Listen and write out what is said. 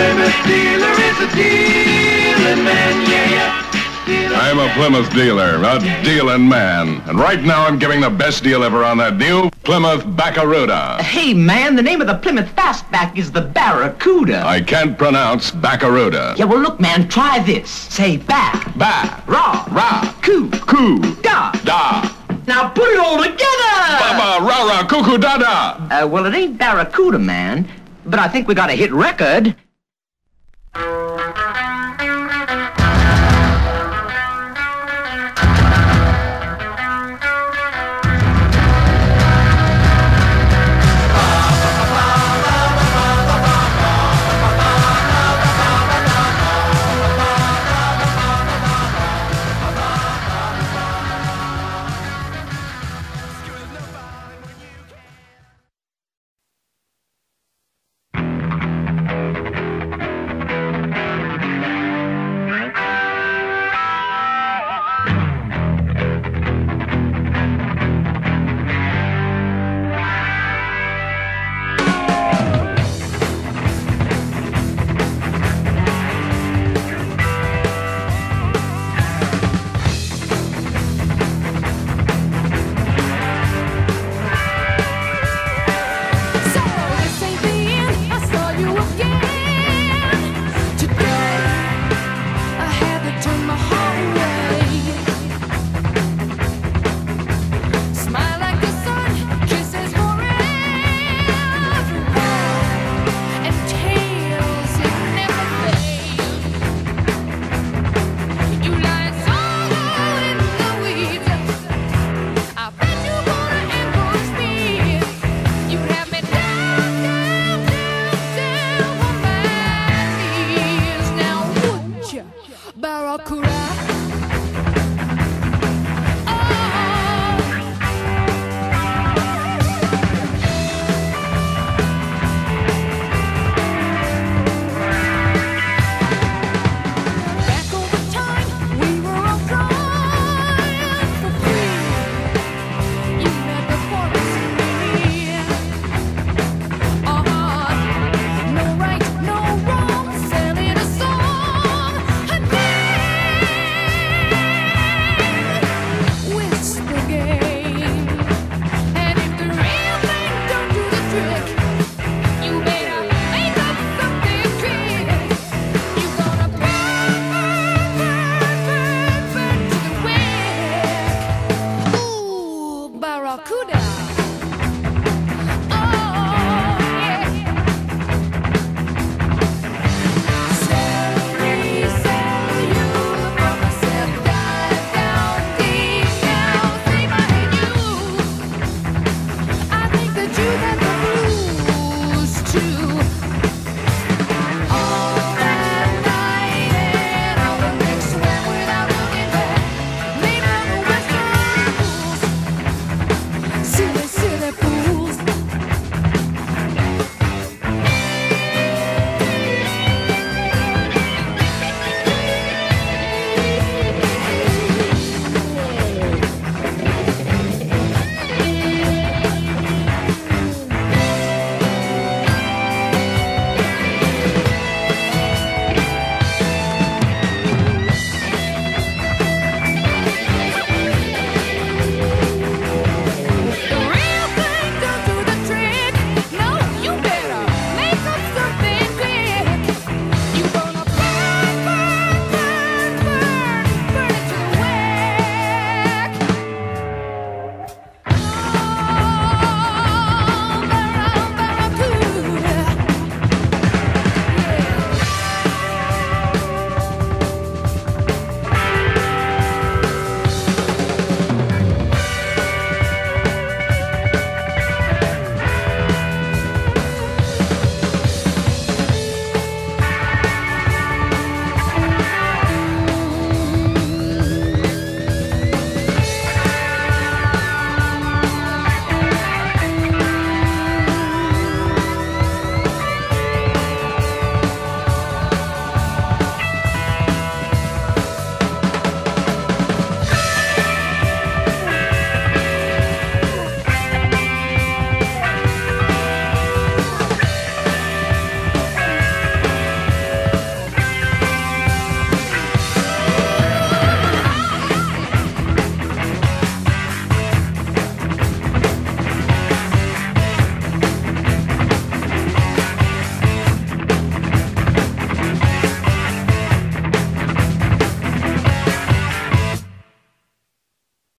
Plymouth dealer is a dealing man, yeah. I'm a Plymouth dealer, a dealing man. And right now I'm giving the best deal ever on that new Plymouth barracuda. Hey, man, the name of the Plymouth Fastback is the Barracuda. I can't pronounce barracuda. Yeah, well, look, man, try this. Say back. Ba. Raw. Ra. Coo. Coo. Da. Da. Now put it all together! Baba. Ra. Ra. Cuckoo. Da. Da. Well, it ain't Barracuda, man, but I think we got a hit record.